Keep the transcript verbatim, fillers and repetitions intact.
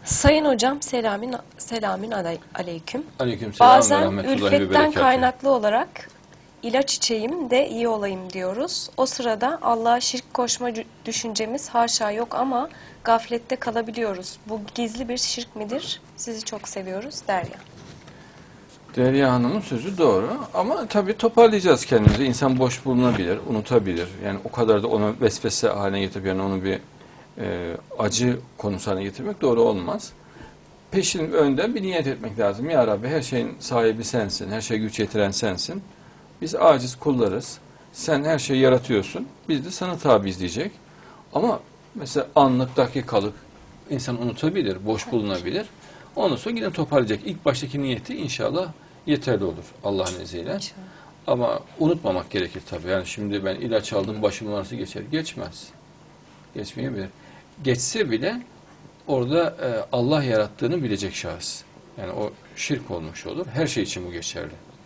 Sayın hocam selamün selamün aley- aleyküm. Aleykümselam ve Bazen rahmetullahi ve ülfetten berekatuhu. kaynaklı olarak ilaç içeyim de iyi olayım diyoruz. O sırada Allah'a şirk koşma cü- düşüncemiz haşa yok ama gaflette kalabiliyoruz. Bu gizli bir şirk midir? Sizi çok seviyoruz Derya. Derya Hanım'ın sözü doğru ama tabii toparlayacağız kendimizi. İnsan boş bulunabilir, unutabilir. Yani o kadar da onu vesvese haline getirip yani onu bir e, acı konusu haline getirmek doğru olmaz. Peşin önden bir niyet etmek lazım. Ya Rabbi her şeyin sahibi sensin, her şeye güç yetiren sensin. Biz aciz kullarız. Sen her şeyi yaratıyorsun. Biz de sana tabiiz diyecek. Ama mesela anlık, dakikalık insan unutabilir, boş bulunabilir. Ondan sonra yine toparlayacak. İlk baştaki niyeti inşallah yeterli olur Allah'ın izniyle. İnşallah. Ama unutmamak gerekir tabii. Yani şimdi ben ilaç aldım, başımın ağrısı geçer. Geçmez. Geçmeyebilir. Geçse bile orada e, Allah yarattığını bilecek şahıs. Yani o şirk olmuş olur. Her şey için bu geçerli.